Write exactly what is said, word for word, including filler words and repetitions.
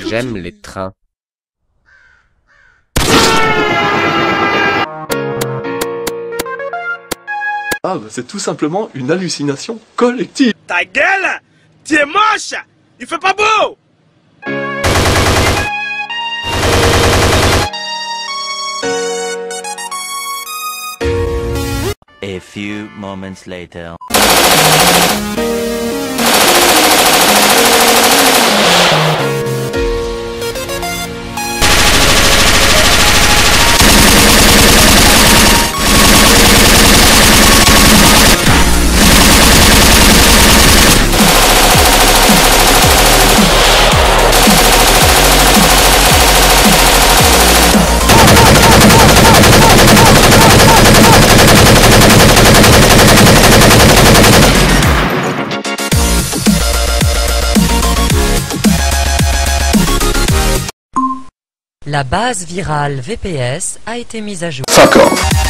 J'aime les trains. Ah bah c'est tout simplement une hallucination collective. Ta gueule! Tu es moche! Il fait pas beau! A few moments later. La base virale V P S a été mise à jour. Fuck off.